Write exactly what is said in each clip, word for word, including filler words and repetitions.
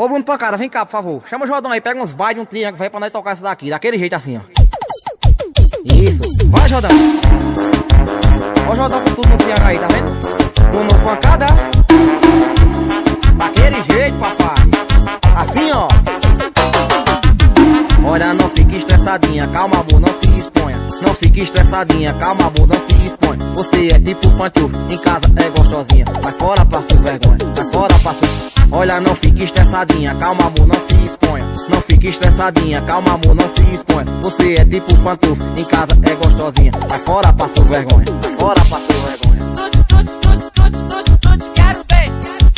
Ô Bruno Pancada, vem cá, por favor. Chama o Jordão aí, pega uns bailes, um triângulo, vai pra nós tocar essa daqui. Daquele jeito assim, ó. Isso. Vai, Jordão. Ó o Jordão com tudo no triângulo aí, tá vendo? Bruno Pancada. Daquele jeito, papai. Assim, ó. Olha, não fique estressadinha, calma amor, não se exponha. Não fique estressadinha, calma amor, não se expõe. Você é tipo pantufa, em casa é gostosinha. Vai fora, passa vergonha, vai fora, passa. Olha, não fique estressadinha, calma amor, não se exponha. Não fique estressadinha, calma amor, não se exponha. Você é tipo pantufa, em casa é gostosinha. Vai fora, passa vergonha, vai fora, passa vergonha. Quero ver.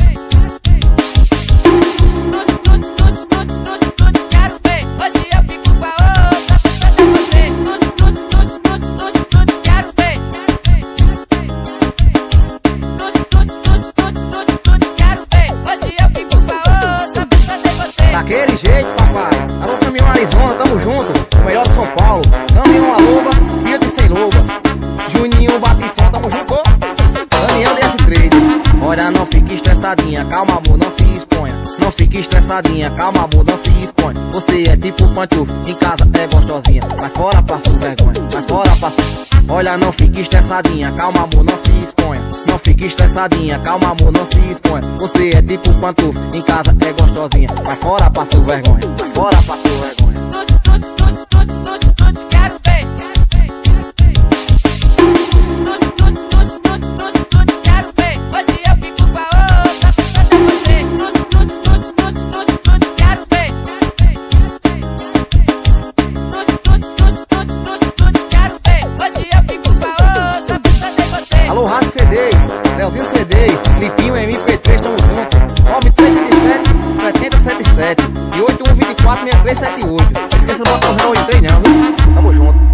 Daquele jeito, papai. Alô, caminhão Arizona, tamo junto. O melhor de São Paulo. Caminhão Aloba, Fiat sem loba. Juninho Batição, tamo junto. Daniel D S três. Olha, não fique estressadinha, calma amor, não se exponha. Não fique estressadinha, calma amor, não se expõe. Você é tipo pantufa, em casa é gostosinha. Vai fora, passa vergonha, vai fora, passa. Olha, não fique estressadinha, calma amor, não se exponha. Não fique estressadinha, calma amor, não se exponha. Você é tipo pantufa, em casa é gostosinha. Vai fora, passa vergonha, vai fora, passa vergonha. Quero ver. Quero ver. Hoje eu fico com a outra, pensando em você. Quero ver. Quero ver. Hoje eu fico com a outra, pensando em você. Alô, Rádio C D, Leozinho C D, Lipinho M P três, tamo junto. nove três sete, sete zero sete sete e oito um dois quatro, seis três sete oito. Não esqueça de botar o zero oito três não, viu? Tamo junto.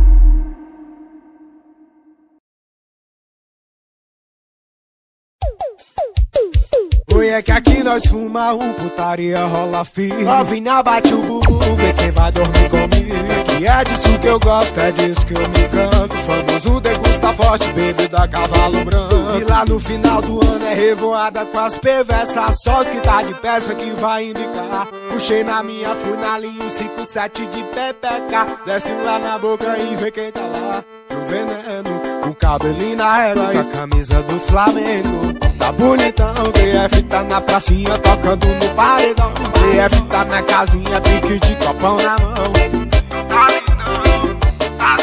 Oi, é que aqui nós fuma um, putaria rola firme. Novinha bate o bubu, vê quem vai dormir comigo. Que é disso que eu gosto, é disso que eu me encanto. Famoso degusta forte, bebida cavalo branco. E lá no final do ano é revoada com as perversas. Só os que tá de peça que vai indicar. Puxei na minha, fui na linha um cinco sete de P P K. Desce lá na boca e vê quem tá lá. No veneno, com cabelinho na régua e a camisa do Flamengo. Tá bonitão, D F tá na pracinha tocando no paredão. D F tá na casinha, pique de copão na mão. Tá lindão, tá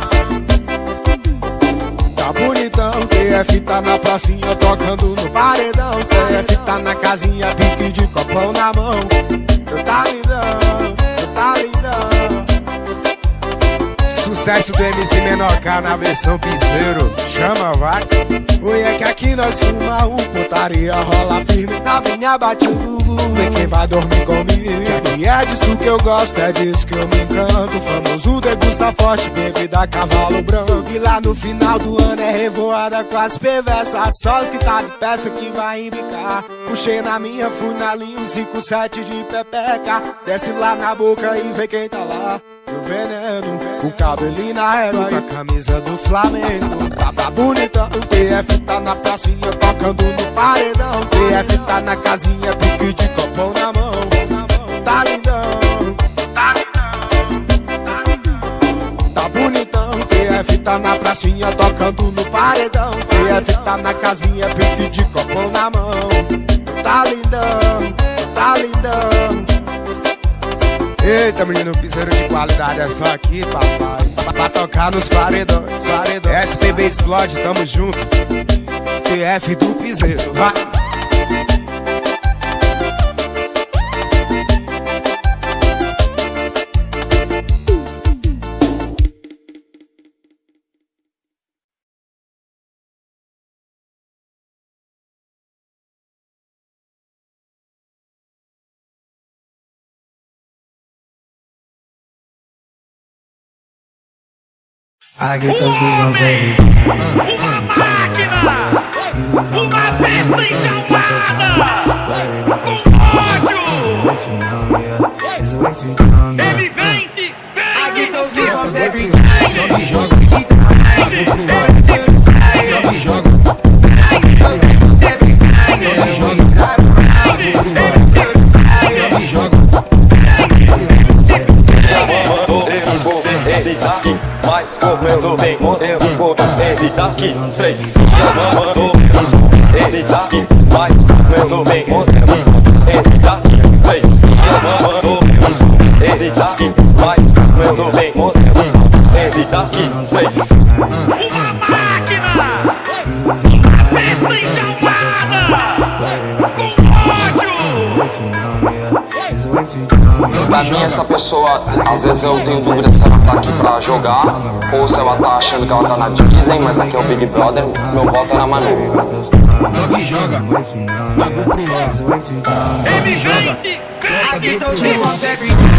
lindão. Tá bonitão, D F tá na pracinha tocando no paredão. D F tá na casinha, pique de copão na mão. Tá lindão, tá lindão. Sucesso do M C Menor K na versão piseiro. Chama, vai. Oi, é que aqui nós fuma um, putaria rola firme. Novinha bate o bubu, vê quem vai dormir comigo. E é disso que eu gosto, é disso que eu me encanto. Famoso degusta forte, bebida cavalo branco. E lá no final do ano é revoada com as perversas. Só os que tá de peça que vai embicar. Puxei na minha, fui na linha um cinco sete de P P K. Desce lá na boca e vê quem tá lá. No veneno, com cabelinho na régua e a camisa do Flamengo. Tá, tá bonitão, T F tá na pracinha tocando no paredão. T F tá na casinha, pique de copão na mão. Tá lindão, tá lindão. Tá bonitão, T F tá na pracinha tocando no paredão. T F tá na casinha, pique de copão na mão. Tá lindão, tá lindão. Eita, menino, piseiro de qualidade é só aqui, papai. Pra, pra tocar nos paredões, paredões. S P B explode, tamo junto. T F do piseiro, vai. I get those goosebumps every time. You was on my mind, worry about those goosebumps. Way too young, yeah, it's way too young, yeah. I get those goosebumps every time. I get those goosebumps every time. me joga. Ele tá aqui, mas como eu tô bem, eu vou ele tá aqui, sei. Ele tá aqui, mas como eu tô bem, ele tá aqui, sei. Ele tá aqui, mas como eu tô bem, ele tá aqui, sei. Pra mim essa pessoa, às vezes eu tenho dúvida se ela tá aqui pra jogar ou se ela tá achando que ela tá na Disney, mas aqui é o Big Brother, meu voto é na Manu. Não me joga. Ele me joga. I get those goosebumps every time.